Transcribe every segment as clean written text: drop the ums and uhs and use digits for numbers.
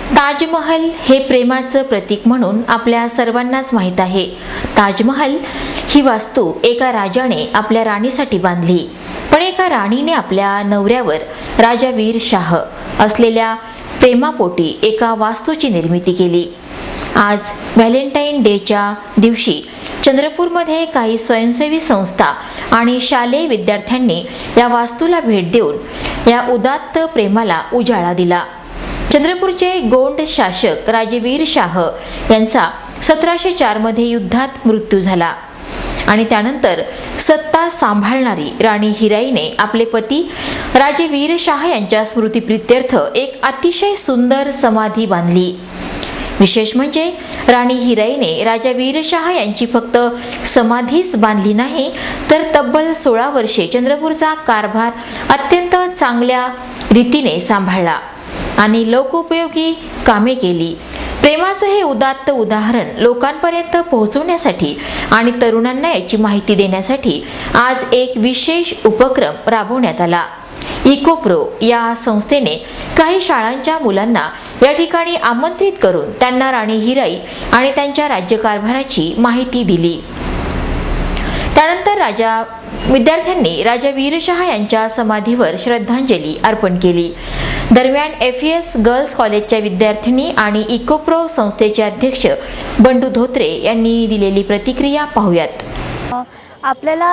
ताजमहल हे प्रेमाचं प्रतीक म्हणून आपल्या सर्वांनाच माहीत आहे। ताजमहल ही वास्तू एका राजाने आपल्या राणीसाठी बांधली, पण एका राणीने आपल्या नवऱ्यावर राजा वीर शाह असलेल्या प्रेमापोटी एका वास्तूची निर्मिती केली। आज व्हॅलेंटाईन डेच्या दिवशी चंद्रपूरमध्ये काही स्वयंसेवी संस्था आणि शालेय विद्यार्थ्यांनी या वास्तूला भेट देऊन या उदात्त प्रेमाला उजाळा दिला। चंद्रपूरचे गोंड शासक राजे वीर शाह यांचा 1704 मध्ये युद्धात मृत्यू झाला आणि त्यानंतर सत्ता सांभाळणारी राणी हिराईने आपले पती राजे वीर शाह यांच्या स्मृतिप्रित्यर्थ एक अतिशय सुंदर समाधी बांधली। विशेष म्हणजे राणी हिराईने राजा वीरशाह यांची फक्त समाधीच बांधली नाही, तर तब्बल 16 वर्षे चंद्रपूरचा कारभार अत्यंत चांगल्या रीतीने सांभाळला आणि लोकोपयोगी कामे केली। प्रेमाचं हे उदात्त उदाहरण लोकांपर्यंत पोहोचवण्यासाठी आणि तरुणांना याची माहिती देण्यासाठी आज एक विशेष उपक्रम राबवण्यात आला। इकोप्रो या संस्थेने काही शाळांच्या मुलांना या ठिकाणी आमंत्रित करून त्यांना राणी हिराई आणि त्यांच्या राज्यकारभाराची माहिती दिली। त्यानंतर विद्यार्थ्यांनी राजा वीरशाह यांच्या समाधीवर श्रद्धांजली अर्पण केली। दरम्यान FES गर्ल्स कॉलेजच्या विद्यार्थिनी आणि इकोप्रो संस्थेचे अध्यक्ष बंडू धोत्रे यांनी दिलेली प्रतिक्रिया पाहूयात। आपल्याला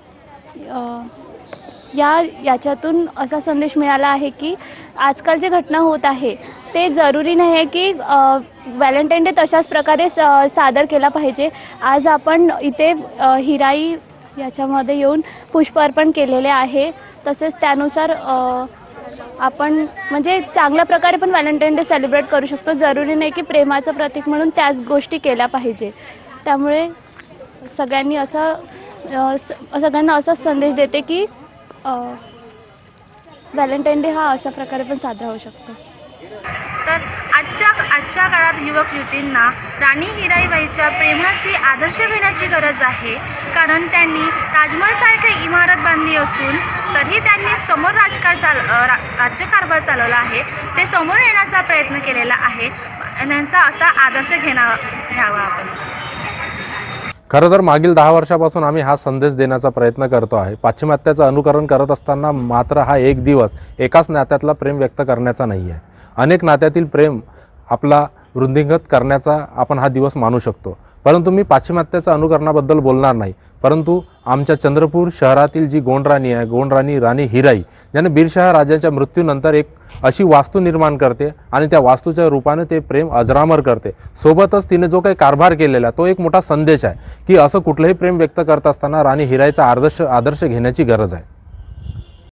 याच्यातून असा संदेश मिळाला आहे की आजकाल जे घटना होत आहे ते जरुरी नाही आहे की व्हॅलेंटाईन डे तशाच प्रकारे सादर केला पाहिजे। आज आपण इथे हिराई याच्यामध्ये येऊन पुष्प अर्पण केलेले आहे, तसेच त्यानुसार आपण म्हणजे चांगल्या प्रकारे पण व्हॅलेंटाईन डे सेलिब्रेट करू शकतो। जरुरी नाही की प्रेमाचं प्रतीक म्हणून त्याच गोष्टी केल्या पाहिजे। त्यामुळे सगळ्यांना असा संदेश देते की व्हॅलेंटाईन डे हा अशा प्रकारे पण साजरा होऊ शकतो। तर आजच्या काळात युवक युवतींना राणी हिराईबाईच्या प्रेमाचे आदर्श घेण्याची गरज आहे, कारण त्यांनी ताजमहलसारखी इमारत बांधली असून तरीही त्यांनी समोर राज्यकारभार चालवला आहे, ते समोर येण्याचा प्रयत्न केलेला आहे। त्यांचा असा आदर्श घ्यावा आपण। खरं तर मागील 10 वर्षापासून आम्ही हा संदेश देण्याचा प्रयत्न करतो आहे। पाश्चिमात्याचं अनुकरण करत असताना मात्र हा एक दिवस एकाच नात्यातला प्रेम व्यक्त करण्याचा नाही आहे। अनेक नात्यातील प्रेम आपला वृद्धिंगत करण्याचा आपण हा दिवस मानू शकतो, परंतु मी पाश्चिमात्याच्या अनुकरणाबद्दल बोलणार नाही। परंतु आमच्या चंद्रपूर शहरातील जी गोंडराणी आहे, गोंडराणी राणी हिराई, ज्याने बीरशाह राजाच्या मृत्यूनंतर एक अशी वास्तू निर्माण करते आणि त्या वास्तूच्या रूपाने ते प्रेम अजरामर करते। सोबतच तिने जो काही कारभार केलेला तो एक मोठा संदेश आहे की असं कुठलंही प्रेम व्यक्त करत असताना राणी हिराईचा आदर्श घेण्याची गरज आहे।